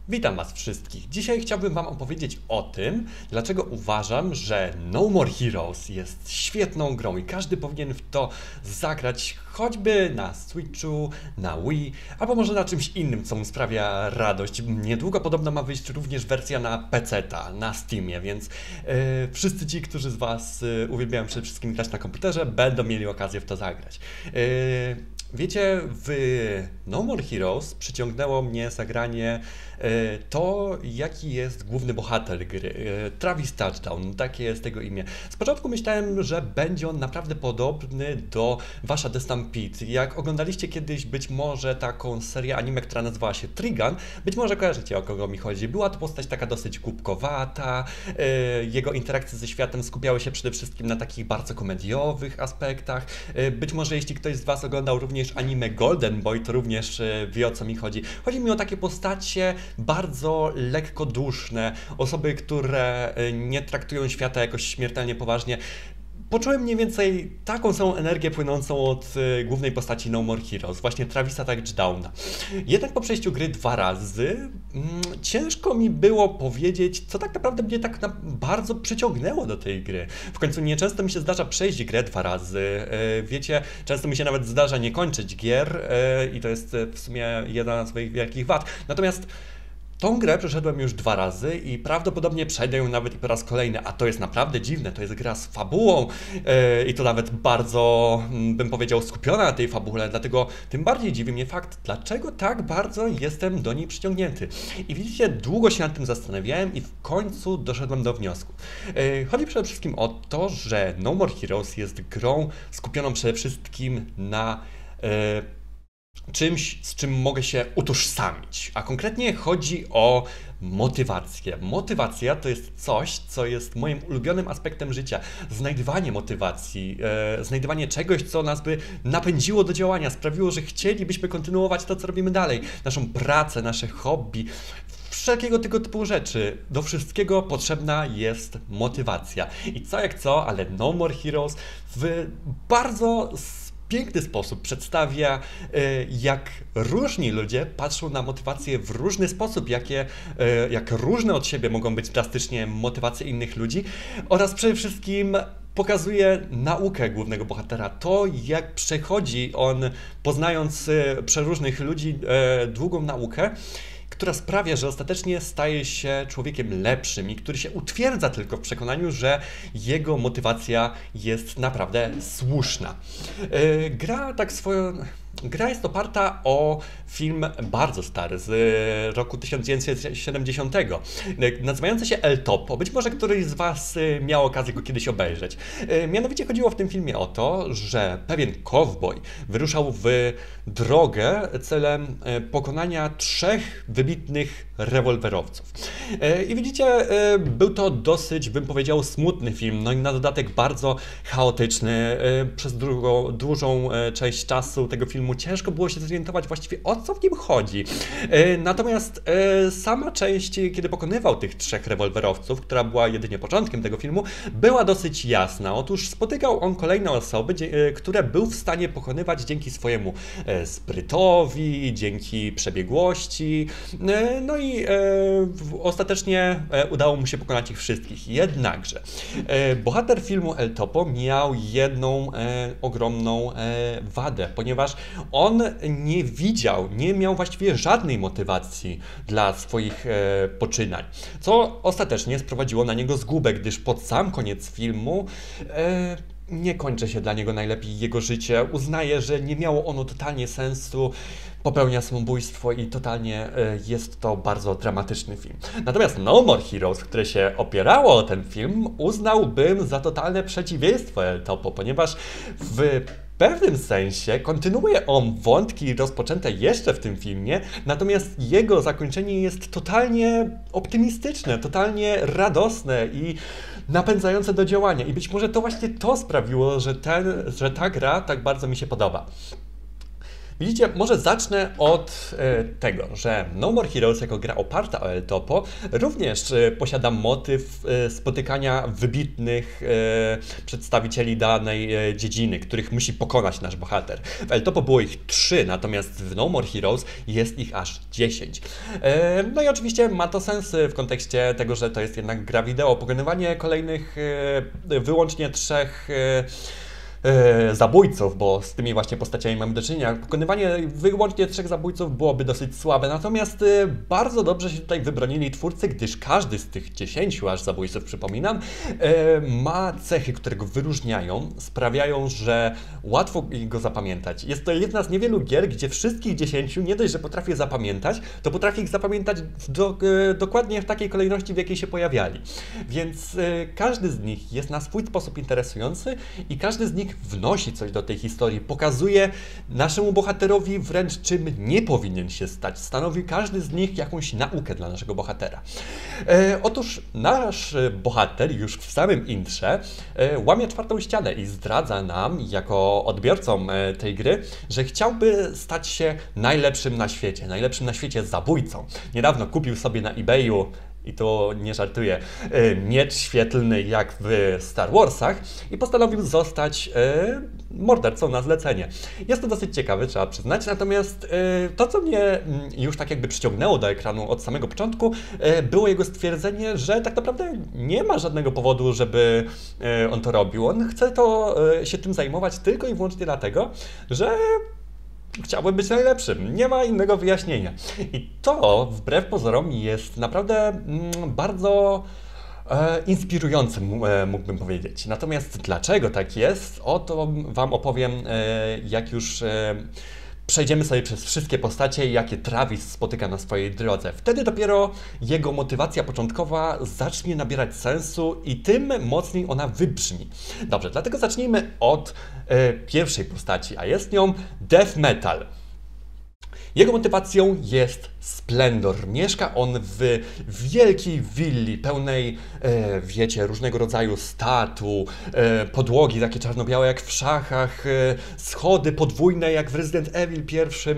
Witam Was wszystkich. Dzisiaj chciałbym Wam opowiedzieć o tym, dlaczego uważam, że No More Heroes jest świetną grą i każdy powinien w to zagrać, choćby na Switchu, na Wii, albo może na czymś innym, co mu sprawia radość. Niedługo podobno ma wyjść również wersja na PC-ta, na Steamie, więc wszyscy ci, którzy z Was uwielbiają przede wszystkim grać na komputerze, będą mieli okazję w to zagrać. Wiecie, w No More Heroes przyciągnęło mnie zagranie to, jaki jest główny bohater gry. Travis Touchdown, takie jest jego imię. Z początku myślałem, że będzie on naprawdę podobny do Washa The Stampede. Jak oglądaliście kiedyś być może taką serię anime, która nazywała się Trigun, być może kojarzycie, o kogo mi chodzi. Była to postać taka dosyć głupkowata, jego interakcje ze światem skupiały się przede wszystkim na takich bardzo komediowych aspektach. Być może jeśli ktoś z Was oglądał również anime Golden Boy, to również wie, o co mi chodzi. Chodzi mi o takie postacie bardzo lekkoduszne, osoby, które nie traktują świata jakoś śmiertelnie poważnie. Poczułem mniej więcej taką samą energię płynącą od głównej postaci No More Heroes, właśnie Travisa Touchdowna. Jednak po przejściu gry 2 razy ciężko mi było powiedzieć, co tak naprawdę mnie bardzo przyciągnęło do tej gry. W końcu nieczęsto mi się zdarza przejść grę 2 razy. Wiecie, często mi się nawet zdarza nie kończyć gier i to jest w sumie jedna z moich wielkich wad. Natomiast tą grę przeszedłem już 2 razy i prawdopodobnie przejdę ją nawet i po raz kolejny, a to jest naprawdę dziwne, to jest gra z fabułą i to nawet bardzo, bym powiedział, skupiona na tej fabule, dlatego tym bardziej dziwi mnie fakt, dlaczego tak bardzo jestem do niej przyciągnięty. I widzicie, długo się nad tym zastanawiałem i w końcu doszedłem do wniosku. Chodzi przede wszystkim o to, że No More Heroes jest grą skupioną przede wszystkim na czymś, z czym mogę się utożsamić. A konkretnie chodzi o motywację. Motywacja to jest coś, co jest moim ulubionym aspektem życia. Znajdywanie motywacji, znajdywanie czegoś, co nas by napędziło do działania, sprawiło, że chcielibyśmy kontynuować to, co robimy dalej. Naszą pracę, nasze hobby, wszelkiego tego typu rzeczy. Do wszystkiego potrzebna jest motywacja. I co jak co, ale No More Heroes w bardzo piękny sposób przedstawia, jak różni ludzie patrzą na motywację w różny sposób, jak różne od siebie mogą być drastycznie motywacje innych ludzi oraz przede wszystkim pokazuje naukę głównego bohatera, to jak przechodzi on, poznając przeróżnych ludzi, długą naukę, która sprawia, że ostatecznie staje się człowiekiem lepszym i który się utwierdza tylko w przekonaniu, że jego motywacja jest naprawdę słuszna. Gra jest oparta o film bardzo stary, z roku 1970, nazywający się El Topo. Być może któryś z Was miał okazję go kiedyś obejrzeć. Mianowicie chodziło w tym filmie o to, że pewien cowboy wyruszał w drogę celem pokonania 3 wybitnych rewolwerowców. I widzicie, był to dosyć, bym powiedział, smutny film, no i na dodatek bardzo chaotyczny. Przez dużą część czasu tego filmu ciężko było się zorientować właściwie, o co w nim chodzi. Natomiast sama część, kiedy pokonywał tych 3 rewolwerowców, która była jedynie początkiem tego filmu, była dosyć jasna. Otóż spotykał on kolejne osoby, które był w stanie pokonywać dzięki swojemu sprytowi, dzięki przebiegłości, no i ostatecznie udało mu się pokonać ich wszystkich. Jednakże bohater filmu El Topo miał jedną ogromną wadę, ponieważ on nie miał właściwie żadnej motywacji dla swoich poczynań, co ostatecznie sprowadziło na niego zgubę, gdyż pod sam koniec filmu nie kończy się dla niego najlepiej jego życie. Uznaje, że nie miało ono totalnie sensu, popełnia samobójstwo i totalnie jest to bardzo dramatyczny film. Natomiast No More Heroes, które się opierało o ten film, uznałbym za totalne przeciwieństwo El Topo, ponieważ w pewnym sensie kontynuuje on wątki rozpoczęte jeszcze w tym filmie, natomiast jego zakończenie jest totalnie optymistyczne, totalnie radosne i napędzające do działania. I być może to właśnie to sprawiło, że ta gra tak bardzo mi się podoba. Widzicie, może zacznę od tego, że No More Heroes jako gra oparta o El Topo również posiada motyw spotykania wybitnych przedstawicieli danej dziedziny, których musi pokonać nasz bohater. W El Topo było ich 3, natomiast w No More Heroes jest ich aż 10. No i oczywiście ma to sens w kontekście tego, że to jest jednak gra wideo. Pokonywanie kolejnych wyłącznie 3 zabójców, bo z tymi właśnie postaciami mamy do czynienia. Pokonywanie wyłącznie 3 zabójców byłoby dosyć słabe, natomiast bardzo dobrze się tutaj wybronili twórcy, gdyż każdy z tych 10 aż zabójców, przypominam, ma cechy, które go wyróżniają, sprawiają, że łatwo go zapamiętać. Jest to jedna z niewielu gier, gdzie wszystkich 10 nie dość, że potrafię zapamiętać, to potrafię ich zapamiętać dokładnie w takiej kolejności, w jakiej się pojawiali. Więc każdy z nich jest na swój sposób interesujący i każdy z nich wnosi coś do tej historii, pokazuje naszemu bohaterowi wręcz czym nie powinien się stać. Stanowi każdy z nich jakąś naukę dla naszego bohatera. Otóż nasz bohater już w samym intrze łamie 4. ścianę i zdradza nam, jako odbiorcom tej gry, że chciałby stać się najlepszym na świecie zabójcą. Niedawno kupił sobie na eBayu, i to nie żartuję, miecz świetlny jak w Star Warsach i postanowił zostać mordercą na zlecenie. Jest to dosyć ciekawe, trzeba przyznać, natomiast to, co mnie już tak jakby przyciągnęło do ekranu od samego początku, było jego stwierdzenie, że tak naprawdę nie ma żadnego powodu, żeby on to robił. On chce się tym zajmować tylko i wyłącznie dlatego, że chciałbym być najlepszym. Nie ma innego wyjaśnienia. I to, wbrew pozorom, jest naprawdę bardzo inspirujący, mógłbym powiedzieć. Natomiast dlaczego tak jest, o to Wam opowiem, jak już przejdziemy sobie przez wszystkie postacie, jakie Travis spotyka na swojej drodze. Wtedy dopiero jego motywacja początkowa zacznie nabierać sensu i tym mocniej ona wybrzmi. Dobrze, dlatego zacznijmy od pierwszej postaci, a jest nią Death Metal. Jego motywacją jest splendor. Mieszka on w wielkiej willi, pełnej, wiecie, różnego rodzaju statu, podłogi takie czarno-białe jak w szachach, schody podwójne jak w Resident Evil pierwszym.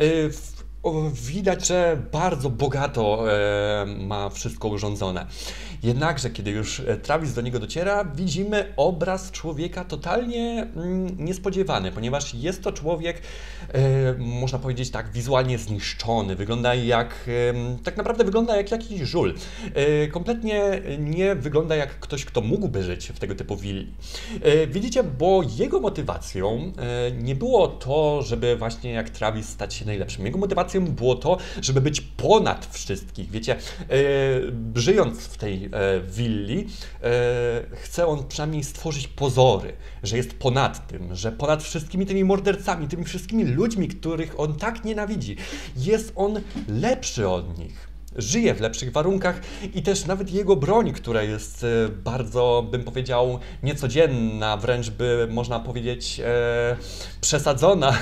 Widać, że bardzo bogato ma wszystko urządzone. Jednakże, kiedy już Travis do niego dociera, widzimy obraz człowieka totalnie niespodziewany, ponieważ jest to człowiek, można powiedzieć tak, wizualnie zniszczony. Wygląda jak, tak naprawdę wygląda jak jakiś żul. Kompletnie nie wygląda jak ktoś, kto mógłby żyć w tego typu willi. Widzicie, bo jego motywacją nie było to, żeby właśnie jak Travis stać się najlepszym. Jego motywacją było to, żeby być ponad wszystkich. Wiecie, żyjąc w tej willi, chce on przynajmniej stworzyć pozory, że jest ponad tym, że ponad wszystkimi tymi mordercami, tymi wszystkimi ludźmi, których on tak nienawidzi, jest on lepszy od nich. Żyje w lepszych warunkach i też nawet jego broń, która jest bardzo, bym powiedział, niecodzienna, wręcz by można powiedzieć przesadzona,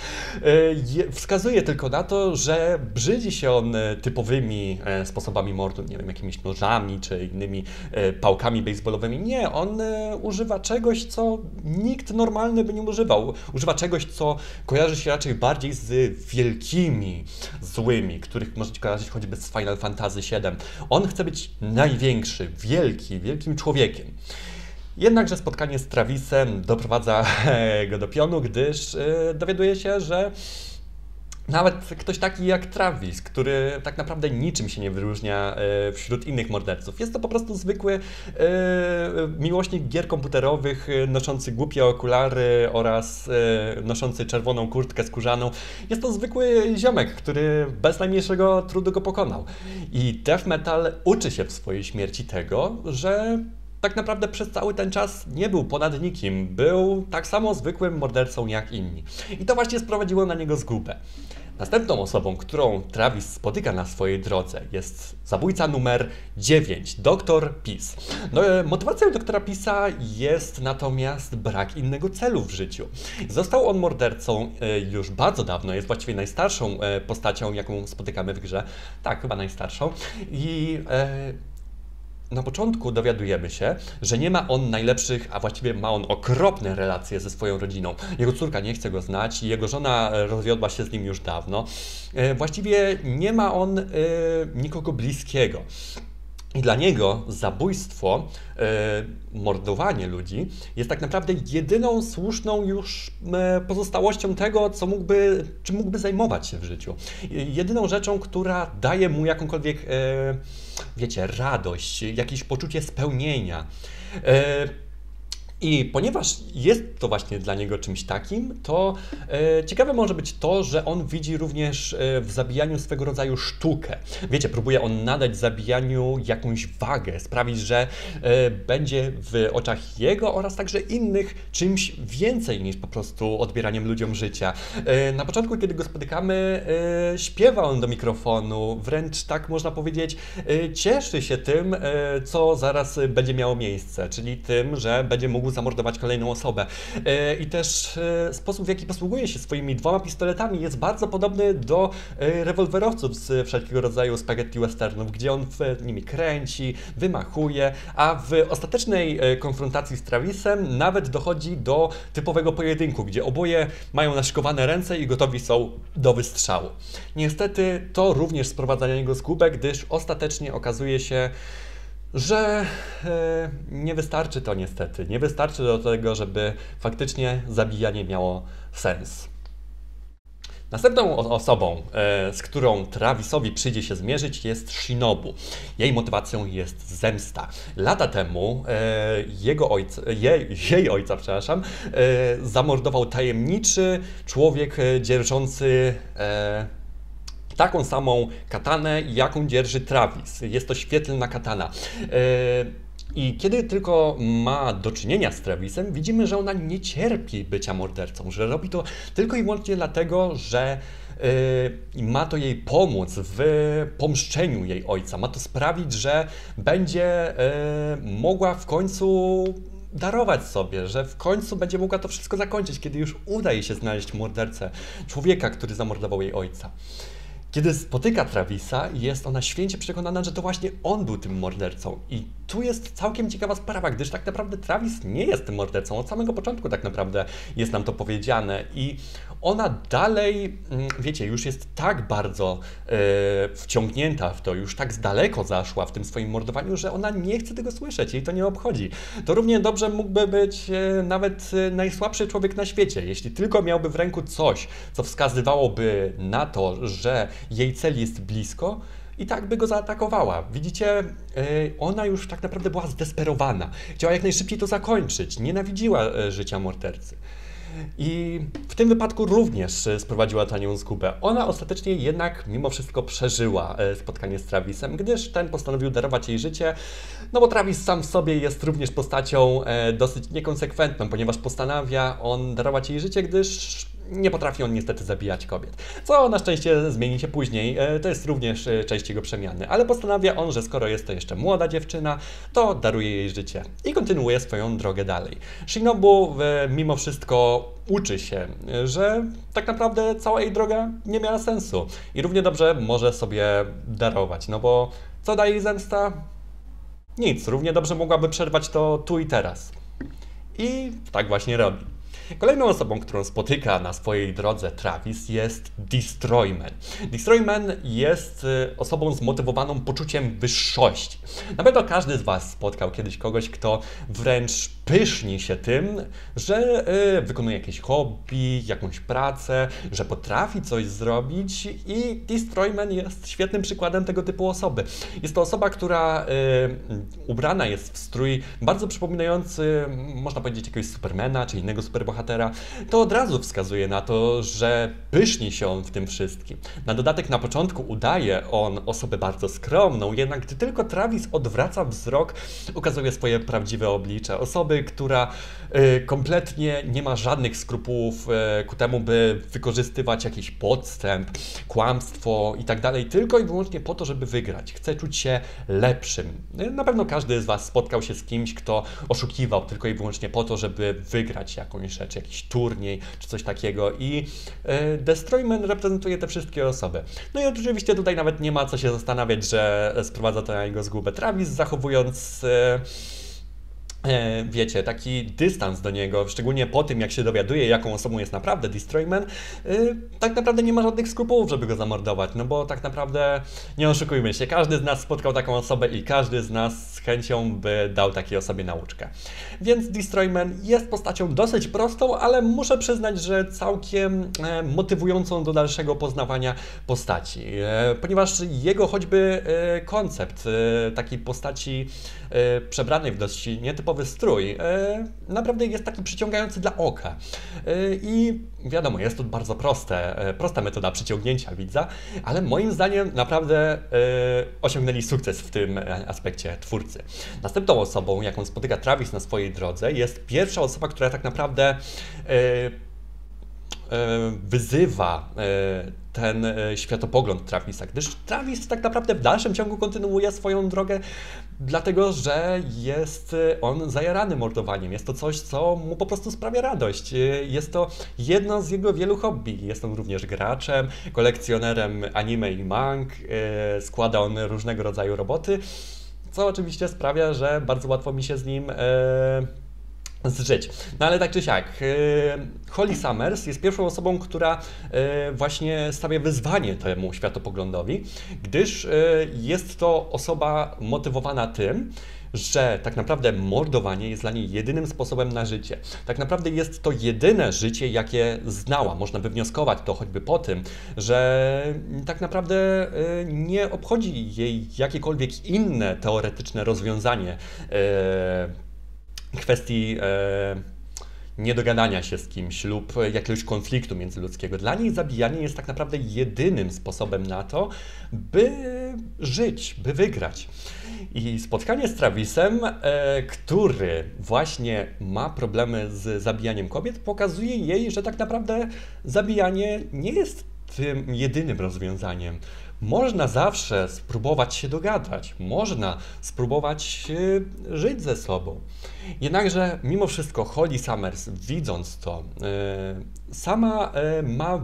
wskazuje tylko na to, że brzydzi się on typowymi sposobami mordu, nie wiem, jakimiś nożami czy innymi pałkami baseballowymi. Nie, on używa czegoś, co nikt normalny by nie używał. Używa czegoś, co kojarzy się raczej bardziej z wielkimi złymi, których możecie kojarzyć choćby z Final Fantasy VII. On chce być największy, wielkim człowiekiem. Jednakże spotkanie z Travisem doprowadza go do pionu, gdyż dowiaduje się, że nawet ktoś taki jak Travis, który tak naprawdę niczym się nie wyróżnia wśród innych morderców. Jest to po prostu zwykły miłośnik gier komputerowych, noszący głupie okulary oraz noszący czerwoną kurtkę skórzaną. Jest to zwykły ziomek, który bez najmniejszego trudu go pokonał. I Death Metal uczy się w swojej śmierci tego, że tak naprawdę przez cały ten czas nie był ponad nikim. Był tak samo zwykłym mordercą jak inni. I to właśnie sprowadziło na niego zgubę. Następną osobą, którą Travis spotyka na swojej drodze, jest zabójca numer 9, Dr. Peace. No, motywacją doktora Peace'a jest natomiast brak innego celu w życiu. Został on mordercą już bardzo dawno, jest właściwie najstarszą postacią, jaką spotykamy w grze. Tak, chyba najstarszą. I Na początku dowiadujemy się, że nie ma on najlepszych, a właściwie ma on okropne relacje ze swoją rodziną. Jego córka nie chce go znać, jego żona rozwiodła się z nim już dawno. Właściwie nie ma on nikogo bliskiego. I dla niego zabójstwo, mordowanie ludzi jest tak naprawdę jedyną słuszną już pozostałością tego, czym mógłby zajmować się w życiu. Jedyną rzeczą, która daje mu jakąkolwiek, wiecie, radość, jakieś poczucie spełnienia. I ponieważ jest to właśnie dla niego czymś takim, to ciekawe może być to, że on widzi również w zabijaniu swego rodzaju sztukę. Wiecie, próbuje on nadać zabijaniu jakąś wagę, sprawić, że będzie w oczach jego oraz także innych czymś więcej niż po prostu odbieraniem ludziom życia. Na początku, kiedy go spotykamy, śpiewa on do mikrofonu, wręcz tak można powiedzieć, cieszy się tym, co zaraz będzie miało miejsce, czyli tym, że będzie mógł zamordować kolejną osobę. I też sposób, w jaki posługuje się swoimi 2 pistoletami, jest bardzo podobny do rewolwerowców z wszelkiego rodzaju spaghetti westernów, gdzie on nimi kręci, wymachuje, a w ostatecznej konfrontacji z Travisem nawet dochodzi do typowego pojedynku, gdzie oboje mają naszykowane ręce i gotowi są do wystrzału. Niestety to również sprowadza na niego zgubę, gdyż ostatecznie okazuje się, że nie wystarczy to niestety. Nie wystarczy do tego, żeby faktycznie zabijanie miało sens. Następną osobą, z którą Travisowi przyjdzie się zmierzyć, jest Shinobu. Jej motywacją jest zemsta. Lata temu jej ojca, zamordował tajemniczy człowiek dzierżący taką samą katanę, jaką dzierży Travis. Jest to świetlna katana. I kiedy tylko ma do czynienia z Travisem, widzimy, że ona nie cierpi bycia mordercą, że robi to tylko i wyłącznie dlatego, że ma to jej pomóc w pomszczeniu jej ojca. Ma to sprawić, że będzie mogła w końcu darować sobie, że w końcu będzie mogła to wszystko zakończyć, kiedy już uda jej się znaleźć mordercę, człowieka, który zamordował jej ojca. Kiedy spotyka Travisa, jest ona święcie przekonana, że to właśnie on był tym mordercą. I tu jest całkiem ciekawa sprawa, gdyż tak naprawdę Travis nie jest tym mordercą. Od samego początku tak naprawdę jest nam to powiedziane. I ona dalej, wiecie, już jest tak bardzo wciągnięta w to, już tak z daleko zaszła w tym swoim mordowaniu, że ona nie chce tego słyszeć, jej to nie obchodzi. To równie dobrze mógłby być nawet najsłabszy człowiek na świecie, jeśli tylko miałby w ręku coś, co wskazywałoby na to, że jej cel jest blisko, i tak by go zaatakowała. Widzicie, ona już tak naprawdę była zdesperowana. Chciała jak najszybciej to zakończyć. Nienawidziła życia mordercy. I w tym wypadku również sprowadziła na nią zgubę. Ona ostatecznie jednak mimo wszystko przeżyła spotkanie z Travisem, gdyż ten postanowił darować jej życie, no bo Travis sam w sobie jest również postacią dosyć niekonsekwentną, ponieważ postanawia on darować jej życie, gdyż nie potrafi on niestety zabijać kobiet. Co na szczęście zmieni się później, to jest również część jego przemiany, ale postanawia on, że skoro jest to jeszcze młoda dziewczyna, to daruje jej życie i kontynuuje swoją drogę dalej. Shinobu mimo wszystko uczy się, że tak naprawdę cała jej droga nie miała sensu i równie dobrze może sobie darować, no bo co daje jej zemsta? Nic, równie dobrze mogłaby przerwać to tu i teraz. I tak właśnie robi. Kolejną osobą, którą spotyka na swojej drodze Travis, jest Destroyman. Destroyman jest osobą zmotywowaną poczuciem wyższości. Na pewno każdy z Was spotkał kiedyś kogoś, kto wręcz pyszni się tym, że wykonuje jakieś hobby, jakąś pracę, że potrafi coś zrobić i Destroyman jest świetnym przykładem tego typu osoby. Jest to osoba, która ubrana jest w strój bardzo przypominający, można powiedzieć, jakiegoś Supermana czy innego superbohatera. To od razu wskazuje na to, że pyszni się on w tym wszystkim. Na dodatek na początku udaje on osobę bardzo skromną, jednak gdy tylko Travis odwraca wzrok, ukazuje swoje prawdziwe oblicze. Osoby, która kompletnie nie ma żadnych skrupułów ku temu, by wykorzystywać jakiś podstęp, kłamstwo i tak dalej, tylko i wyłącznie po to, żeby wygrać. Chce czuć się lepszym. Na pewno każdy z Was spotkał się z kimś, kto oszukiwał tylko i wyłącznie po to, żeby wygrać jakąś najważniejsze, czy jakiś turniej, czy coś takiego i Destroyman reprezentuje te wszystkie osoby. No i oczywiście tutaj nawet nie ma co się zastanawiać, że sprowadza to na jego zgubę Travis, zachowując wiecie, taki dystans do niego, szczególnie po tym, jak się dowiaduje, jaką osobą jest naprawdę Destroyman, tak naprawdę nie ma żadnych skrupułów, żeby go zamordować, no bo tak naprawdę, nie oszukujmy się, każdy z nas spotkał taką osobę i każdy z nas z chęcią by dał takiej osobie nauczkę. Więc Destroyman jest postacią dosyć prostą, ale muszę przyznać, że całkiem motywującą do dalszego poznawania postaci, ponieważ jego choćby koncept takiej postaci przebranej w dość nietypowy strój, naprawdę jest taki przyciągający dla oka. I wiadomo, jest to bardzo prosta metoda przyciągnięcia widza, ale moim zdaniem naprawdę osiągnęli sukces w tym aspekcie twórcy. Następną osobą, jaką spotyka Travis na swojej drodze, jest pierwsza osoba, która tak naprawdę wyzywa ten światopogląd Travisa, gdyż Travis tak naprawdę w dalszym ciągu kontynuuje swoją drogę, dlatego że jest on zajarany mordowaniem. Jest to coś, co mu po prostu sprawia radość. Jest to jedno z jego wielu hobby. Jest on również graczem, kolekcjonerem anime i mang, składa on różnego rodzaju roboty, co oczywiście sprawia, że bardzo łatwo mi się z nim zżyć. No ale tak czy siak, Holly Summers jest pierwszą osobą, która właśnie stawia wyzwanie temu światopoglądowi, gdyż jest to osoba motywowana tym, że tak naprawdę mordowanie jest dla niej jedynym sposobem na życie. Tak naprawdę jest to jedyne życie, jakie znała. Można by wnioskować to choćby po tym, że tak naprawdę nie obchodzi jej jakiekolwiek inne teoretyczne rozwiązanie kwestii niedogadania się z kimś lub jakiegoś konfliktu międzyludzkiego. Dla niej zabijanie jest tak naprawdę jedynym sposobem na to, by żyć, by wygrać. I spotkanie z Travisem, który właśnie ma problemy z zabijaniem kobiet, pokazuje jej, że tak naprawdę zabijanie nie jest tym jedynym rozwiązaniem. Można zawsze spróbować się dogadać, można spróbować żyć ze sobą. Jednakże mimo wszystko Holly Summers, widząc to, sama ma,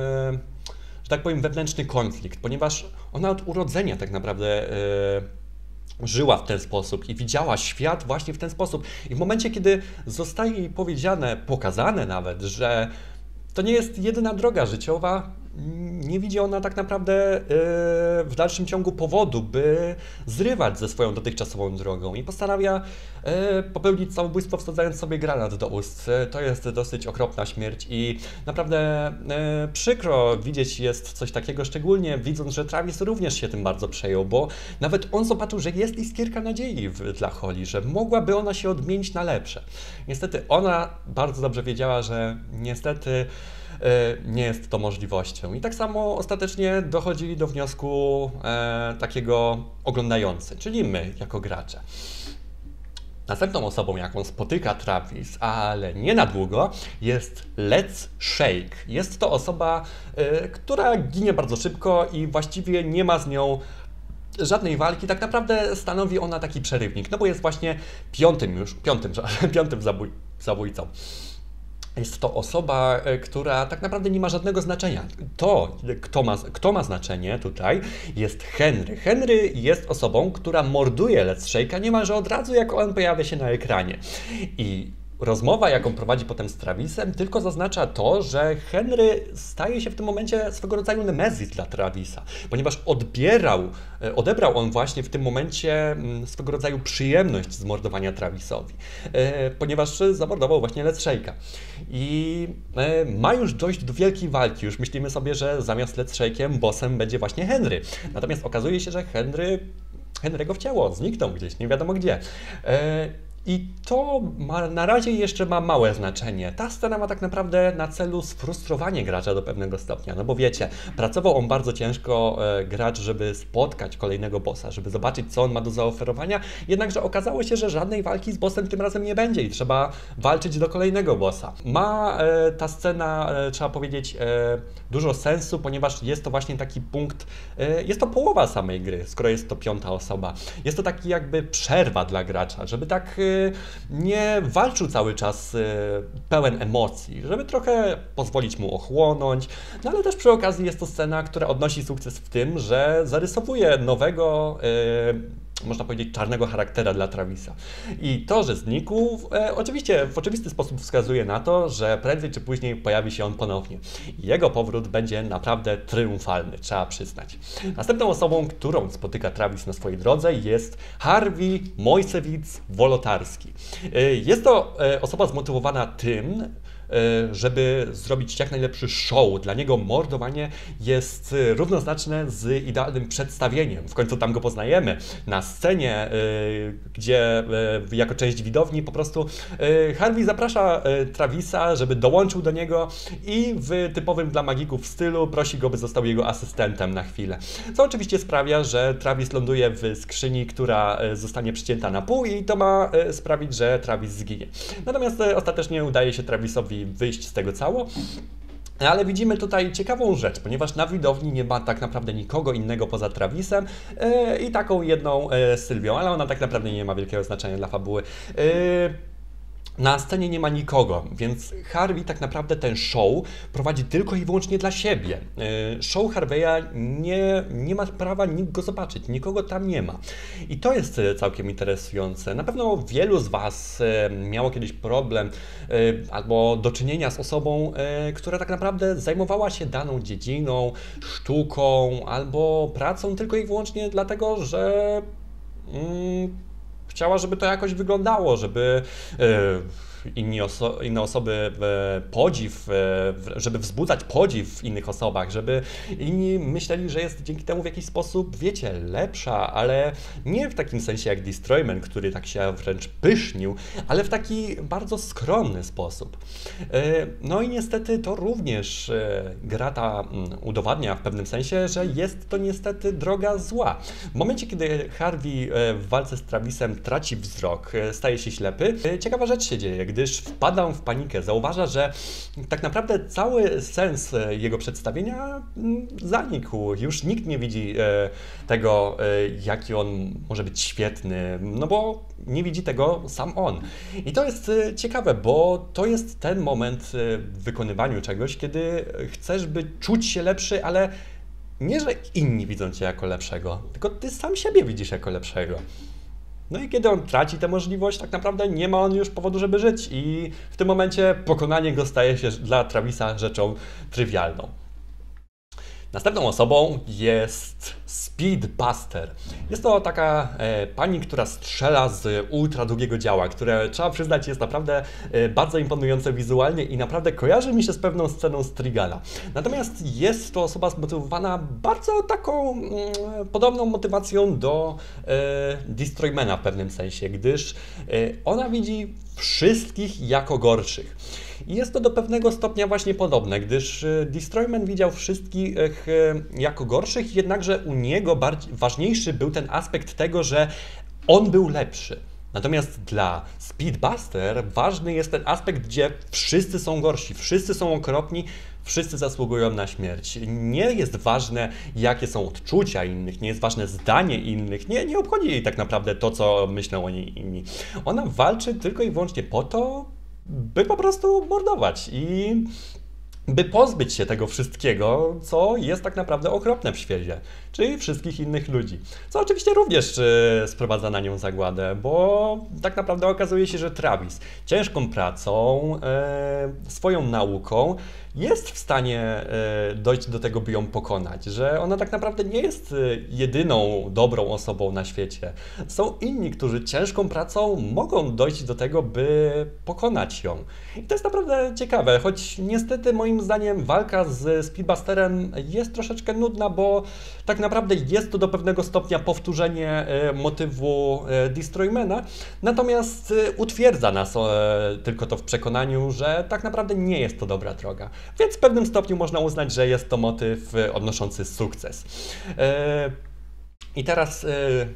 że tak powiem, wewnętrzny konflikt, ponieważ ona od urodzenia tak naprawdę żyła w ten sposób i widziała świat właśnie w ten sposób. I w momencie, kiedy zostaje jej powiedziane, pokazane nawet, że to nie jest jedyna droga życiowa, nie widzi ona tak naprawdę w dalszym ciągu powodu, by zrywać ze swoją dotychczasową drogą i postanawia popełnić samobójstwo, wsadzając sobie granat do ust. To jest dosyć okropna śmierć i naprawdę przykro widzieć jest coś takiego, szczególnie widząc, że Travis również się tym bardzo przejął, bo nawet on zobaczył, że jest iskierka nadziei dla Holly, że mogłaby ona się odmienić na lepsze. Niestety ona bardzo dobrze wiedziała, że niestety nie jest to możliwością. I tak samo ostatecznie dochodzili do wniosku takiego oglądający, czyli my jako gracze. Następną osobą, jaką spotyka Travis, ale nie na długo, jest Let's Shake. Jest to osoba, która ginie bardzo szybko i właściwie nie ma z nią żadnej walki. Tak naprawdę stanowi ona taki przerywnik, no bo jest właśnie piątym zabójcą. Jest to osoba, która tak naprawdę nie ma żadnego znaczenia. To, kto ma znaczenie tutaj, jest Henry. Henry jest osobą, która morduje Let's Shake'a niemalże od razu, jak on pojawia się na ekranie. I rozmowa, jaką prowadzi potem z Travisem, tylko zaznacza to, że Henry staje się w tym momencie swego rodzaju nemezis dla Travisa, ponieważ odebrał on właśnie w tym momencie swego rodzaju przyjemność z mordowania Travisowi, ponieważ zamordował właśnie Let's Shake'a. I ma już dojść do wielkiej walki. Już myślimy sobie, że zamiast Let's Shake'iem bossem będzie właśnie Henry. Natomiast okazuje się, że Henry'ego wcięło, zniknął gdzieś, nie wiadomo gdzie. I to na razie jeszcze ma małe znaczenie. Ta scena ma tak naprawdę na celu sfrustrowanie gracza do pewnego stopnia, no bo wiecie, pracował on bardzo ciężko, gracz, żeby spotkać kolejnego bossa, żeby zobaczyć, co on ma do zaoferowania, jednakże okazało się, że żadnej walki z bossem tym razem nie będzie i trzeba walczyć do kolejnego bossa. Ma ta scena, trzeba powiedzieć, dużo sensu, ponieważ jest to właśnie taki punkt, jest to połowa samej gry, skoro jest to piąta osoba. Jest to taki jakby przerwa dla gracza, żeby tak żeby nie walczył cały czas pełen emocji, żeby trochę pozwolić mu ochłonąć, no ale też przy okazji jest to scena, która odnosi sukces w tym, że zarysowuje nowego, można powiedzieć, czarnego charaktera dla Travisa. I to, że znikł, oczywiście w oczywisty sposób wskazuje na to, że prędzej czy później pojawi się on ponownie. Jego powrót będzie naprawdę triumfalny, trzeba przyznać. Następną osobą, którą spotyka Travis na swojej drodze, jest Harvey Mojsewicz-Wolotarski. Jest to osoba zmotywowana tym, żeby zrobić jak najlepszy show. Dla niego mordowanie jest równoznaczne z idealnym przedstawieniem. W końcu tam go poznajemy na scenie, gdzie jako część widowni po prostu Harvey zaprasza Travisa, żeby dołączył do niego i w typowym dla magików stylu prosi go, by został jego asystentem na chwilę. Co oczywiście sprawia, że Travis ląduje w skrzyni, która zostanie przycięta na pół i to ma sprawić, że Travis zginie. Natomiast ostatecznie udaje się Travisowi wyjść z tego cało. Ale widzimy tutaj ciekawą rzecz, ponieważ na widowni nie ma tak naprawdę nikogo innego poza Travisem i taką jedną Sylwią, ale ona tak naprawdę nie ma wielkiego znaczenia dla fabuły. Na scenie nie ma nikogo, więc Harvey tak naprawdę ten show prowadzi tylko i wyłącznie dla siebie. Show Harveya nie ma prawa nikt go zobaczyć, nikogo tam nie ma. I to jest całkiem interesujące. Na pewno wielu z Was miało kiedyś problem albo do czynienia z osobą, która tak naprawdę zajmowała się daną dziedziną, sztuką albo pracą tylko i wyłącznie dlatego, że chciała, żeby to jakoś wyglądało, żeby inne osoby podziw, żeby wzbudzać podziw w innych osobach, żeby inni myśleli, że jest dzięki temu w jakiś sposób, wiecie, lepsza, ale nie w takim sensie jak Destroyman, który tak się wręcz pysznił, ale w taki bardzo skromny sposób. No i niestety to również gra ta udowadnia w pewnym sensie, że jest to niestety droga zła. W momencie, kiedy Harvey w walce z Travisem traci wzrok, staje się ślepy, ciekawa rzecz się dzieje, gdyż wpada w panikę. Zauważa, że tak naprawdę cały sens jego przedstawienia zanikł. Już nikt nie widzi tego, jaki on może być świetny, no bo nie widzi tego sam on. I to jest ciekawe, bo to jest ten moment w wykonywaniu czegoś, kiedy chcesz, by czuć się lepszy, ale nie, że inni widzą cię jako lepszego, tylko ty sam siebie widzisz jako lepszego. No i kiedy on traci tę możliwość, tak naprawdę nie ma on już powodu, żeby żyć i w tym momencie pokonanie go staje się dla Travisa rzeczą trywialną. Następną osobą jest Speedbuster. Jest to taka pani, która strzela z ultra długiego działa, które trzeba przyznać jest naprawdę bardzo imponujące wizualnie i naprawdę kojarzy mi się z pewną sceną z Trigala. Natomiast jest to osoba zmotywowana bardzo taką podobną motywacją do Destroymana w pewnym sensie, gdyż ona widzi wszystkich jako gorszych. I jest to do pewnego stopnia właśnie podobne, gdyż Destroyman widział wszystkich jako gorszych, jednakże u niego ważniejszy był ten aspekt tego, że on był lepszy. Natomiast dla Speedbuster ważny jest ten aspekt, gdzie wszyscy są gorsi, wszyscy są okropni, wszyscy zasługują na śmierć. Nie jest ważne, jakie są odczucia innych, nie jest ważne zdanie innych, nie obchodzi jej tak naprawdę to, co myślą o niej inni. Ona walczy tylko i wyłącznie po to, by po prostu mordować i by pozbyć się tego wszystkiego, co jest tak naprawdę okropne w świecie, czyli wszystkich innych ludzi. Co oczywiście również sprowadza na nią zagładę, bo tak naprawdę okazuje się, że Travis ciężką pracą, swoją nauką jest w stanie dojść do tego, by ją pokonać, że ona tak naprawdę nie jest jedyną dobrą osobą na świecie. Są inni, którzy ciężką pracą mogą dojść do tego, by pokonać ją. I to jest naprawdę ciekawe, choć niestety moim zdaniem walka z Speedbusterem jest troszeczkę nudna, bo tak naprawdę jest to do pewnego stopnia powtórzenie motywu Destroymana, natomiast utwierdza nas tylko to w przekonaniu, że tak naprawdę nie jest to dobra droga. Więc w pewnym stopniu można uznać, że jest to motyw odnoszący sukces. I teraz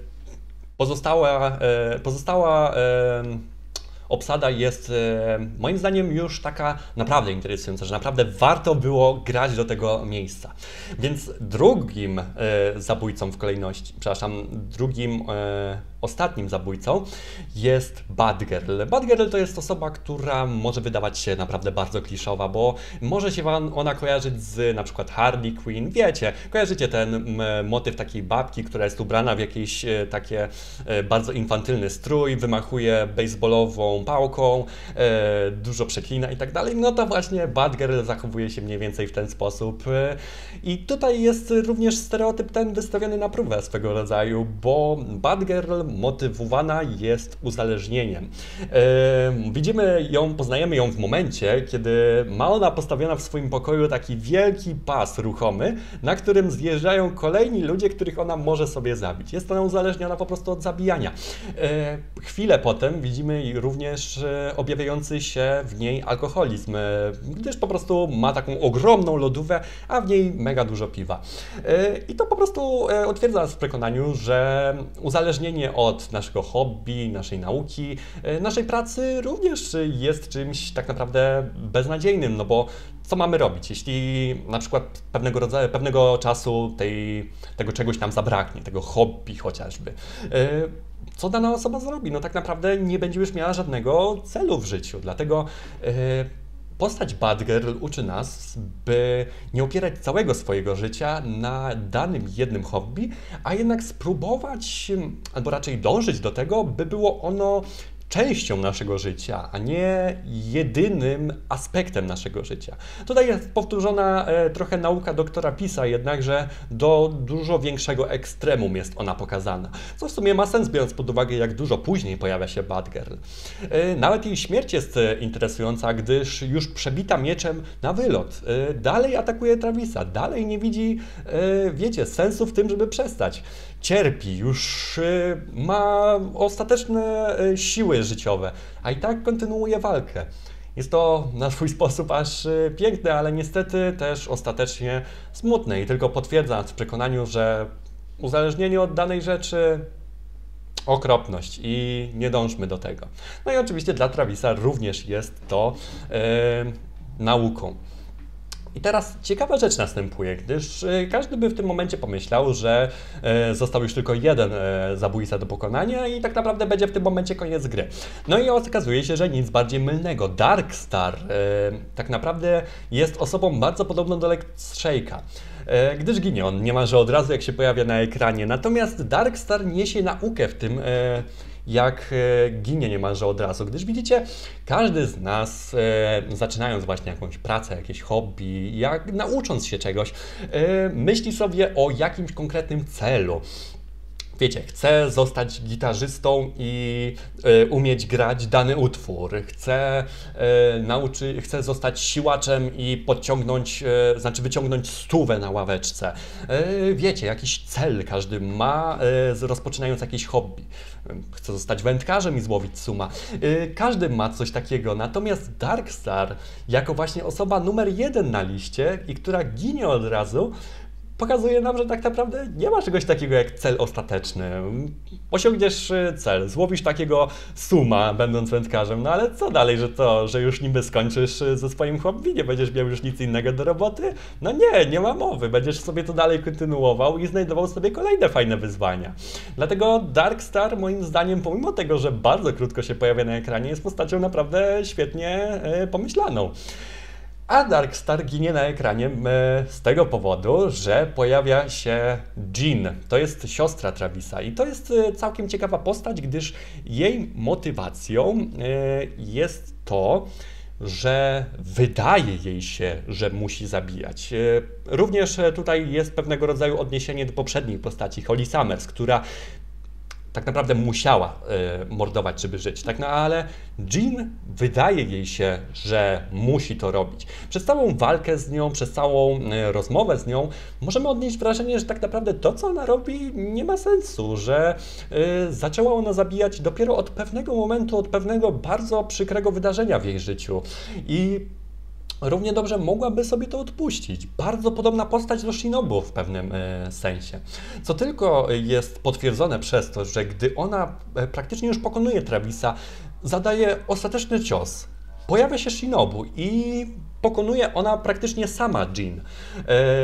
pozostała obsada jest moim zdaniem już taka naprawdę interesująca, że naprawdę warto było grać do tego miejsca. Więc drugim zabójcą w kolejności, przepraszam, drugim ostatnim zabójcą jest Batgirl. Batgirl to jest osoba, która może wydawać się naprawdę bardzo kliszowa, bo może się ona kojarzyć z na przykład Harley Quinn. Wiecie, kojarzycie ten motyw takiej babki, która jest ubrana w jakiś takie bardzo infantylny strój, wymachuje baseballową pałką, dużo przeklina i tak dalej. No to właśnie Batgirl zachowuje się mniej więcej w ten sposób. I tutaj jest również stereotyp ten wystawiony na próbę swego rodzaju, bo Batgirl motywowana jest uzależnieniem. Widzimy ją, poznajemy ją w momencie, kiedy ma ona postawiona w swoim pokoju taki wielki pas ruchomy, na którym zjeżdżają kolejni ludzie, których ona może sobie zabić. Jest ona uzależniona po prostu od zabijania. Chwilę potem widzimy również objawiający się w niej alkoholizm, gdyż po prostu ma taką ogromną lodówkę, a w niej mega dużo piwa. I to po prostu utwierdza nas w przekonaniu, że uzależnienie od naszego hobby, naszej nauki, naszej pracy również jest czymś tak naprawdę beznadziejnym, no bo co mamy robić, jeśli na przykład pewnego czasu tego czegoś nam zabraknie, tego hobby chociażby. Co dana osoba zrobi? No tak naprawdę nie będzie już miała żadnego celu w życiu, dlatego postać Batgirl uczy nas, by nie opierać całego swojego życia na danym jednym hobby, a jednak spróbować, albo raczej dążyć do tego, by było ono częścią naszego życia, a nie jedynym aspektem naszego życia. Tutaj jest powtórzona trochę nauka doktora Pisa, jednakże do dużo większego ekstremum jest ona pokazana, co w sumie ma sens, biorąc pod uwagę, jak dużo później pojawia się Batgirl. Nawet jej śmierć jest interesująca, gdyż już przebita mieczem na wylot, dalej atakuje Travisa, dalej nie widzi, wiecie, sensu w tym, żeby przestać. Cierpi, już ma ostateczne siły życiowe, a i tak kontynuuje walkę. Jest to na swój sposób aż piękne, ale niestety też ostatecznie smutne i tylko potwierdza nas w przekonaniu, że uzależnienie od danej rzeczy okropność i nie dążmy do tego. No i oczywiście dla Travisa również jest to nauką. I teraz ciekawa rzecz następuje, gdyż każdy by w tym momencie pomyślał, że został już tylko jeden zabójca do pokonania i tak naprawdę będzie w tym momencie koniec gry. No i okazuje się, że nic bardziej mylnego. Darkstar tak naprawdę jest osobą bardzo podobną do Lex Shake'a, gdyż ginie on niemalże od razu, jak się pojawia na ekranie. Natomiast Darkstar niesie naukę w tym, jak ginie niemalże od razu, gdyż widzicie, każdy z nas, zaczynając właśnie jakąś pracę, jakieś hobby, jak naucząc się czegoś, myśli sobie o jakimś konkretnym celu. Wiecie, chcę zostać gitarzystą i umieć grać dany utwór. Chcę zostać siłaczem i wyciągnąć stówę na ławeczce. Wiecie, jakiś cel każdy ma, rozpoczynając jakieś hobby. Chcę zostać wędkarzem i złowić suma. Każdy ma coś takiego. Natomiast Darkstar, jako właśnie osoba numer 1 na liście i która ginie od razu, pokazuje nam, że tak naprawdę nie ma czegoś takiego jak cel ostateczny. Osiągniesz cel, złowisz takiego suma, będąc wędkarzem, no ale co dalej, że już niby skończysz ze swoim hobby, nie będziesz miał już nic innego do roboty? No nie ma mowy, będziesz sobie to dalej kontynuował i znajdował sobie kolejne fajne wyzwania. Dlatego Darkstar, moim zdaniem, pomimo tego, że bardzo krótko się pojawia na ekranie, jest postacią naprawdę świetnie pomyślaną. A Darkstar ginie na ekranie z tego powodu, że pojawia się Jean. To jest siostra Travisa i to jest całkiem ciekawa postać, gdyż jej motywacją jest to, że wydaje jej się, że musi zabijać. Również tutaj jest pewnego rodzaju odniesienie do poprzedniej postaci, Holly Summers, która tak naprawdę musiała mordować, żeby żyć. Tak, no ale Jean wydaje jej się, że musi to robić. Przez całą walkę z nią, przez całą rozmowę z nią możemy odnieść wrażenie, że tak naprawdę to, co ona robi, nie ma sensu, że zaczęła ona zabijać dopiero od pewnego momentu, od pewnego bardzo przykrego wydarzenia w jej życiu. I równie dobrze mogłaby sobie to odpuścić. Bardzo podobna postać do Shinobu w pewnym sensie. Co tylko jest potwierdzone przez to, że gdy ona praktycznie już pokonuje Travisa, zadaje ostateczny cios. Pojawia się Shinobu i pokonuje ona praktycznie sama Jean.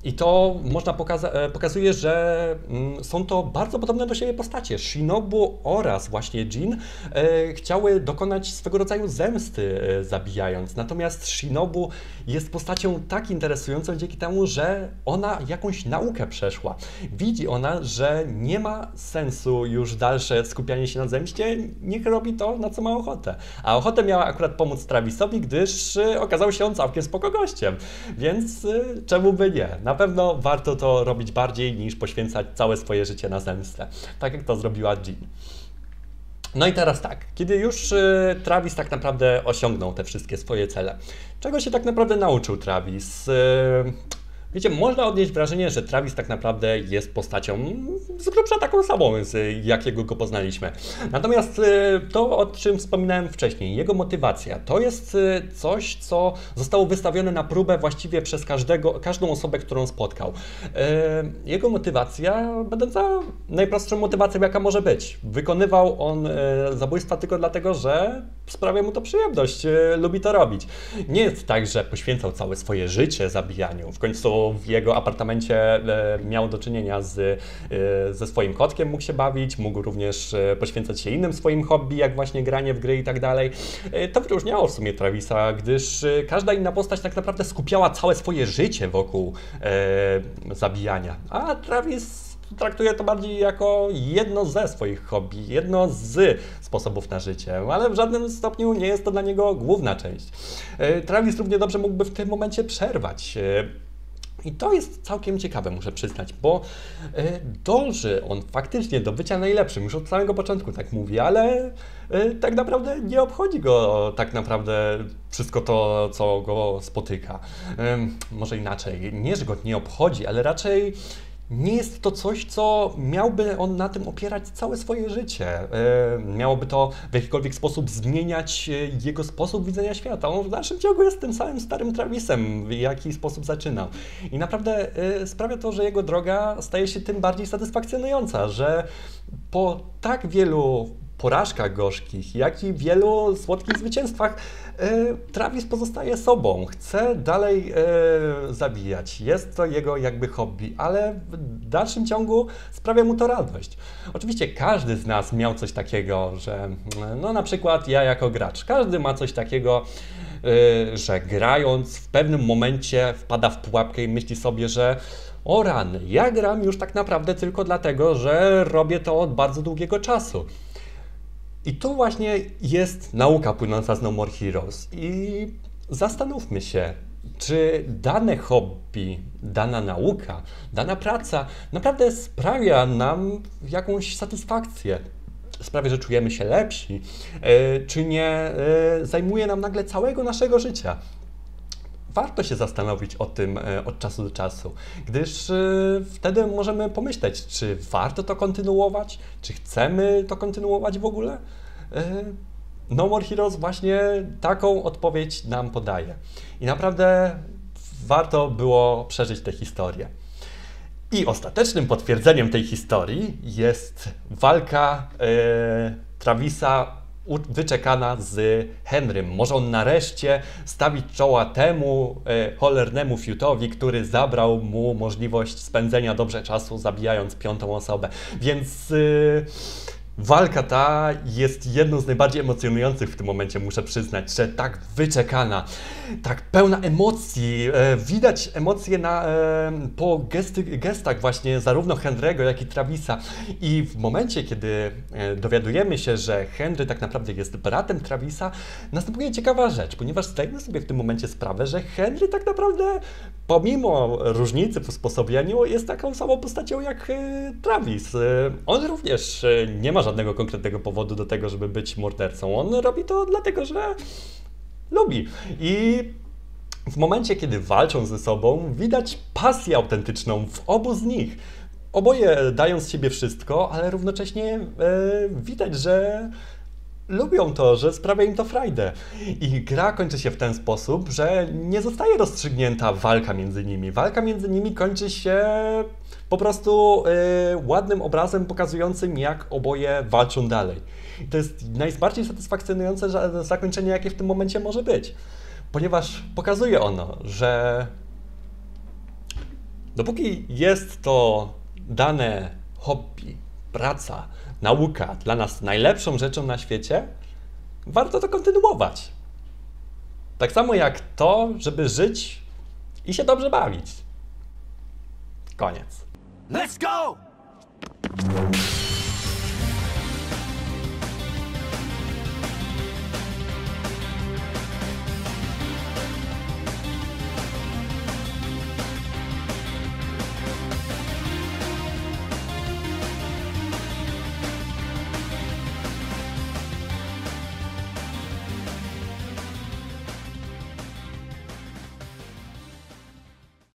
I to można pokazuje, że są to bardzo podobne do siebie postacie. Shinobu oraz właśnie Jin chciały dokonać swego rodzaju zemsty zabijając. Natomiast Shinobu jest postacią tak interesującą dzięki temu, że ona jakąś naukę przeszła. Widzi ona, że nie ma sensu już dalsze skupianie się na zemście, niech robi to, na co ma ochotę. A ochotę miała akurat pomóc Travisowi, gdyż okazał się on całkiem spoko gościem. Więc czemu by nie? Na pewno warto to robić bardziej niż poświęcać całe swoje życie na zemstę. Tak jak to zrobiła Jin. No i teraz tak, kiedy już Travis tak naprawdę osiągnął te wszystkie swoje cele, czego się tak naprawdę nauczył Travis? Wiecie, można odnieść wrażenie, że Travis tak naprawdę jest postacią z grubsza taką samą, jakiego go poznaliśmy. Natomiast to, o czym wspominałem wcześniej, jego motywacja, to jest coś, co zostało wystawione na próbę właściwie przez każdą osobę, którą spotkał. Jego motywacja, będąca najprostszą motywacją, jaka może być. Wykonywał on zabójstwa tylko dlatego, że sprawia mu to przyjemność, lubi to robić. Nie jest tak, że poświęcał całe swoje życie zabijaniu. W końcu w jego apartamencie miał do czynienia ze swoim kotkiem, mógł się bawić, mógł również poświęcać się innym swoim hobby, jak właśnie granie w gry i tak dalej. To wyróżniało w sumie Travisa, gdyż każda inna postać tak naprawdę skupiała całe swoje życie wokół zabijania. A Travis traktuje to bardziej jako jedno ze swoich hobby, jedno z sposobów na życie, ale w żadnym stopniu nie jest to dla niego główna część. Travis równie dobrze mógłby w tym momencie przerwać. I to jest całkiem ciekawe, muszę przyznać, bo dąży on faktycznie do bycia najlepszym, już od samego początku tak mówi, ale tak naprawdę nie obchodzi go tak naprawdę wszystko to, co go spotyka. Może inaczej, nie, że go nie obchodzi, ale raczej nie jest to coś, co miałby on na tym opierać całe swoje życie. Miałoby to w jakikolwiek sposób zmieniać jego sposób widzenia świata. On w dalszym ciągu jest tym samym starym Travisem, w jaki sposób zaczynał. I naprawdę sprawia to, że jego droga staje się tym bardziej satysfakcjonująca, że po tak wielu porażkach gorzkich, jak i wielu słodkich zwycięstwach, Travis pozostaje sobą, chce dalej zabijać. Jest to jego jakby hobby, ale w dalszym ciągu sprawia mu to radość. Oczywiście każdy z nas miał coś takiego, że no na przykład ja jako gracz, każdy ma coś takiego, że grając w pewnym momencie wpada w pułapkę i myśli sobie, że o rany, ja gram już tak naprawdę tylko dlatego, że robię to od bardzo długiego czasu. I tu właśnie jest nauka płynąca z No More Heroes. I zastanówmy się, czy dane hobby, dana nauka, dana praca naprawdę sprawia nam jakąś satysfakcję, sprawia, że czujemy się lepsi, czy nie zajmuje nam nagle całego naszego życia. Warto się zastanowić o tym od czasu do czasu, gdyż wtedy możemy pomyśleć, czy warto to kontynuować, czy chcemy to kontynuować w ogóle. No More Heroes właśnie taką odpowiedź nam podaje. I naprawdę warto było przeżyć tę historię. I ostatecznym potwierdzeniem tej historii jest walka Travisa wyczekana z Henrym. Może on nareszcie stawić czoła temu cholernemu fiutowi, który zabrał mu możliwość spędzenia dobrze czasu, zabijając piątą osobę. Więc walka ta jest jedną z najbardziej emocjonujących w tym momencie, muszę przyznać, że tak wyczekana, tak pełna emocji. Widać emocje po gestach właśnie zarówno Henry'ego, jak i Travisa. I w momencie, kiedy dowiadujemy się, że Henry tak naprawdę jest bratem Travisa, następuje ciekawa rzecz, ponieważ zdajemy sobie w tym momencie sprawę, że Henry tak naprawdę, pomimo różnicy w usposobieniu, jest taką samą postacią jak Travis. On również nie ma żadnego konkretnego powodu do tego, żeby być mordercą. On robi to dlatego, że lubi. I w momencie, kiedy walczą ze sobą, widać pasję autentyczną w obu z nich. Oboje dają z siebie wszystko, ale równocześnie widać, że lubią to, że sprawia im to frajdę. I gra kończy się w ten sposób, że nie zostaje rozstrzygnięta walka między nimi. Walka między nimi kończy się po prostu ładnym obrazem pokazującym, jak oboje walczą dalej. I to jest najbardziej satysfakcjonujące zakończenie, jakie w tym momencie może być. Ponieważ pokazuje ono, że Dopóki jest to dane hobby, praca, nauka dla nas najlepszą rzeczą na świecie, warto to kontynuować. Tak samo jak to, żeby żyć i się dobrze bawić. Koniec. Let's go!